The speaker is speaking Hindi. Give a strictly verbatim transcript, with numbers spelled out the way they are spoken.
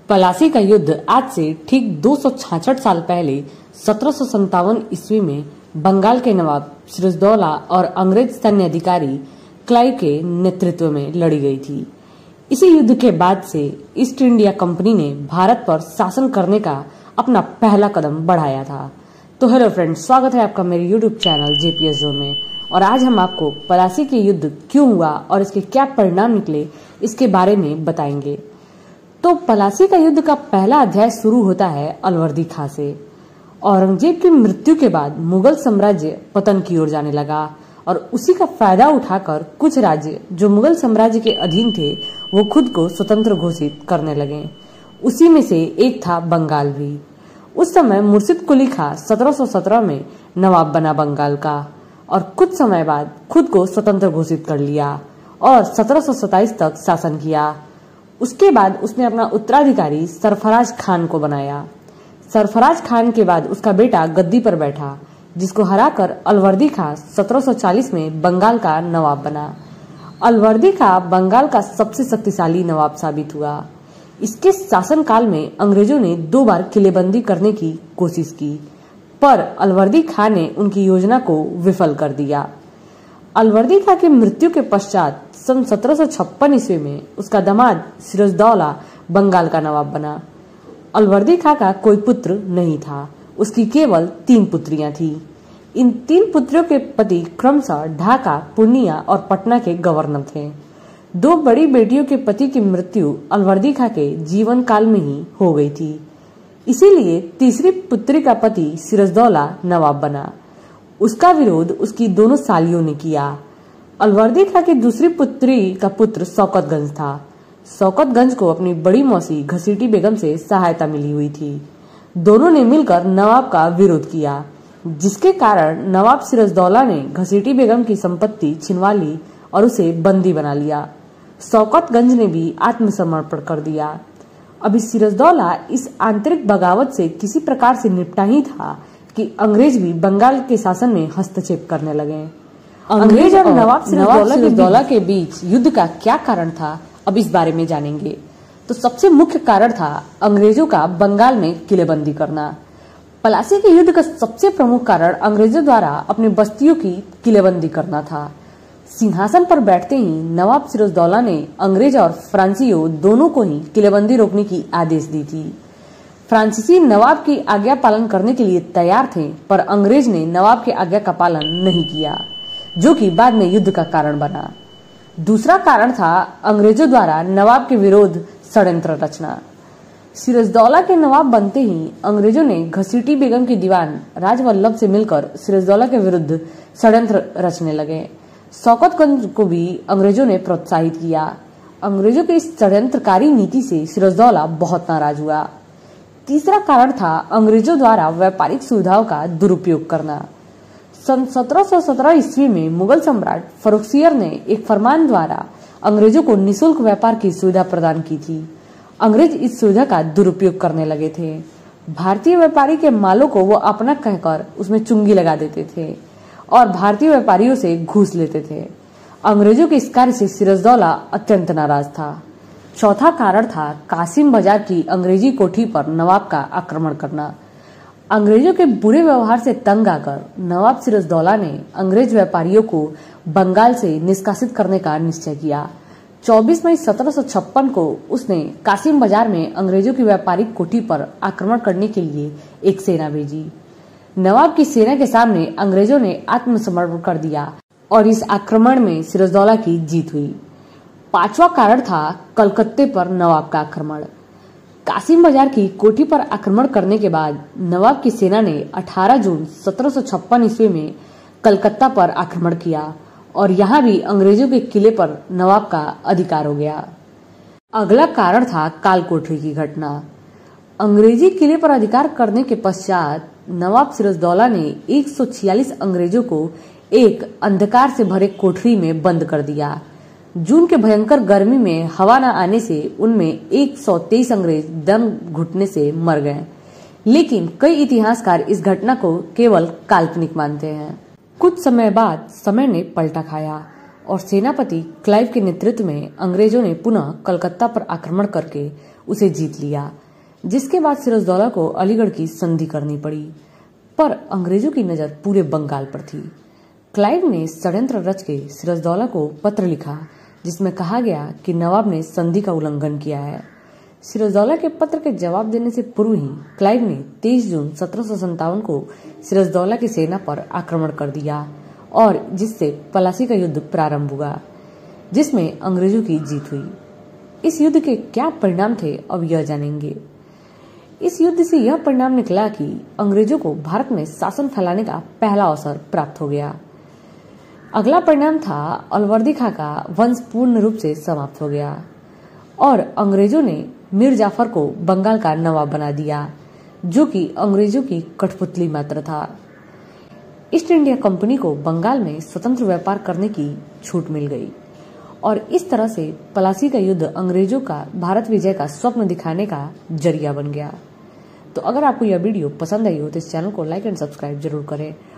प्लासी का युद्ध आज से ठीक दो सौ छियासठ साल पहले सत्रह सौ संतावन ईस्वी में बंगाल के नवाब सिराजदौला और अंग्रेज सैन्य अधिकारी क्लाइव के नेतृत्व में लड़ी गई थी। इसी युद्ध के बाद से ईस्ट इंडिया कंपनी ने भारत पर शासन करने का अपना पहला कदम बढ़ाया था। तो हेलो फ्रेंड्स, स्वागत है आपका मेरे यूट्यूब चैनल जेपीएस जोन में। और आज हम आपको प्लासी के युद्ध क्यों हुआ और इसके क्या परिणाम निकले इसके बारे में बताएंगे। तो प्लासी का युद्ध का पहला अध्याय शुरू होता है अलवर्दी खां से। औरंगजेब की मृत्यु के बाद मुगल साम्राज्य पतन की ओर जाने लगा और उसी का फायदा उठाकर कुछ राज्य जो मुगल साम्राज्य के अधीन थे वो खुद को स्वतंत्र घोषित करने लगे। उसी में से एक था बंगाल भी। उस समय मुर्शिद कुली खां सत्रह सौ सत्रह में नवाब बना बंगाल का और कुछ समय बाद खुद को स्वतंत्र घोषित कर लिया और सत्रह सौ सत्ताईस तक शासन किया। उसके बाद उसने अपना उत्तराधिकारी सरफराज खान को बनाया। सरफराज खान के बाद उसका बेटा गद्दी पर बैठा, जिसको हराकर अलवर्दी खां सत्रह सौ चालीस में बंगाल का नवाब बना। अलवर्दी खां बंगाल का सबसे शक्तिशाली नवाब साबित हुआ। इसके शासनकाल में अंग्रेजों ने दो बार किलेबंदी करने की कोशिश की, पर अलवर्दी खां ने उनकी योजना को विफल कर दिया। अलवर्दी खां की मृत्यु के पश्चात सन सत्रह सौ छप्पन ईस्वी में उसका दामाद सिराजदौला बंगाल का नवाब बना। अलवर्दी खां का कोई पुत्र नहीं था, उसकी केवल तीन पुत्रियां थीं। इन तीन पुत्रियों के पति क्रमशः ढाका, पूर्णिया और पटना के गवर्नर थे। दो बड़ी बेटियों के पति की मृत्यु अलवर्दी खां के जीवन काल में ही हो गई थी, इसीलिए तीसरी पुत्री का पति सिराजदौला नवाब बना। उसका विरोध उसकी दोनों सालियों ने किया। अलवर्दी खां की दूसरी पुत्री का पुत्र शौकतगंज था। शौकतगंज को अपनी बड़ी मौसी घसीटी बेगम से सहायता मिली हुई थी। दोनों ने मिलकर नवाब का विरोध किया, जिसके कारण नवाब सिराजदौला ने घसीटी बेगम की संपत्ति छिनवा ली और उसे बंदी बना लिया। शौकतगंज ने भी आत्मसमर्पण कर दिया। अभी सिराजदौला इस आंतरिक बगावत से किसी प्रकार से निपटा ही था कि अंग्रेज भी बंगाल के शासन में हस्तक्षेप करने लगे। अंग्रेज और नवाब सिराजदौला के बीच युद्ध का क्या कारण था, अब इस बारे में जानेंगे। तो सबसे मुख्य कारण था अंग्रेजों का बंगाल में किलेबंदी करना। प्लासी के युद्ध का सबसे प्रमुख कारण अंग्रेजों द्वारा अपनी बस्तियों की किलेबंदी करना था। सिंहासन पर बैठते ही नवाब सिराजदौला ने अंग्रेज और फ्रांसीसियों दोनों को ही किलेबंदी रोकने की आदेश दी थी। फ्रांसीसी नवाब की आज्ञा पालन करने के लिए तैयार थे, पर अंग्रेज ने नवाब की आज्ञा का पालन नहीं किया, जो कि बाद में युद्ध का कारण बना। दूसरा कारण था अंग्रेजों द्वारा नवाब के विरोध षड्यंत्र रचना। सिराजदौला के नवाब बनते ही अंग्रेजों ने घसीटी बेगम की दीवान राजवल्लभ से मिलकर सिराजदौला के विरुद्ध षड्यंत्र रचने लगे। शौकतगंज को भी अंग्रेजों ने प्रोत्साहित किया। अंग्रेजों की इस षड्यंत्रकारी नीति से सिराजदौला बहुत नाराज हुआ। तीसरा कारण था अंग्रेजों द्वारा व्यापारिक सुविधाओं का दुरुपयोग करना। सन सत्रह सौ सत्रह ईस्वी में मुगल सम्राट फर्रुखसियर ने एक फरमान द्वारा अंग्रेजों को निःशुल्क व्यापार की सुविधा प्रदान की थी। अंग्रेज इस सुविधा का दुरुपयोग करने लगे थे। भारतीय व्यापारी के मालों को वो अपना कहकर उसमें चुंगी लगा देते थे और भारतीय व्यापारियों से घूस लेते थे। अंग्रेजों के इस कार्य से सिराजदौला अत्यंत नाराज था। चौथा कारण था कासिम बाजार की अंग्रेजी कोठी पर नवाब का आक्रमण करना। अंग्रेजों के बुरे व्यवहार से तंग आकर नवाब सिराजदौला ने अंग्रेज व्यापारियों को बंगाल से निष्कासित करने का निश्चय किया। चौबीस मई सत्रह सौ छप्पन को उसने कासिम बाजार में अंग्रेजों की व्यापारिक कोठी पर आक्रमण करने के लिए एक सेना भेजी। नवाब की सेना के सामने अंग्रेजों ने आत्मसमर्पण कर दिया और इस आक्रमण में सिराजदौला की जीत हुई। पांचवा कारण था कलकत्ते पर नवाब का आक्रमण। कासिम बाजार की कोठी पर आक्रमण करने के बाद नवाब की सेना ने अठारह जून सत्रह सौ छप्पन ईस्वी में कलकत्ता पर आक्रमण किया और यहाँ भी अंग्रेजों के किले पर नवाब का अधिकार हो गया। अगला कारण था काल कोठरी की घटना। अंग्रेजी किले पर अधिकार करने के पश्चात नवाब सिराजदौला ने एक सौ छियालीस अंग्रेजों को एक अंधकार से भरे कोठरी में बंद कर दिया। जून के भयंकर गर्मी में हवा न आने से उनमें एक सौ तेईस अंग्रेज दम घुटने से मर गए, लेकिन कई इतिहासकार इस घटना को केवल काल्पनिक मानते हैं। कुछ समय बाद समय ने पलटा खाया और सेनापति क्लाइव के नेतृत्व में अंग्रेजों ने पुनः कलकत्ता पर आक्रमण करके उसे जीत लिया, जिसके बाद सिराजदौला को अलीगढ़ की संधि करनी पड़ी। पर अंग्रेजों की नजर पूरे बंगाल पर थी। क्लाइव ने षड्यंत्र रच के सिराजदौला को पत्र लिखा, जिसमें कहा गया कि नवाब ने संधि का उल्लंघन किया है। सिराजदौला के पत्र के जवाब देने से पूर्व ही क्लाइव ने तेईस जून सत्रह सौ संतावन को सिराजदौला की सेना पर आक्रमण कर दिया और जिससे पलासी का युद्ध प्रारंभ हुआ, जिसमें अंग्रेजों की जीत हुई। इस युद्ध के क्या परिणाम थे, अब यह जानेंगे। इस युद्ध से यह परिणाम निकला कि अंग्रेजों को भारत में शासन फैलाने का पहला अवसर प्राप्त हो गया। अगला परिणाम था अलवर्दी खां का वंश पूर्ण रूप से समाप्त हो गया और अंग्रेजों ने मीर जाफर को बंगाल का नवाब बना दिया, जो कि अंग्रेजों की कठपुतली मात्र था। ईस्ट इंडिया कंपनी को बंगाल में स्वतंत्र व्यापार करने की छूट मिल गई और इस तरह से पलासी का युद्ध अंग्रेजों का भारत विजय का स्वप्न दिखाने का जरिया बन गया। तो अगर आपको यह वीडियो पसंद आई हो तो इस चैनल को लाइक एंड सब्सक्राइब जरूर करें